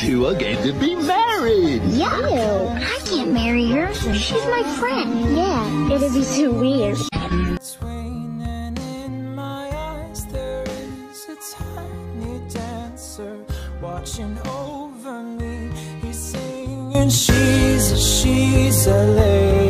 two are going to be married. Yeah. I can't marry her. She's my friend. Yeah, it'd be so weird. It's raining in my eyes. There is a tiny dancer watching over me. He's singing, she's a lady.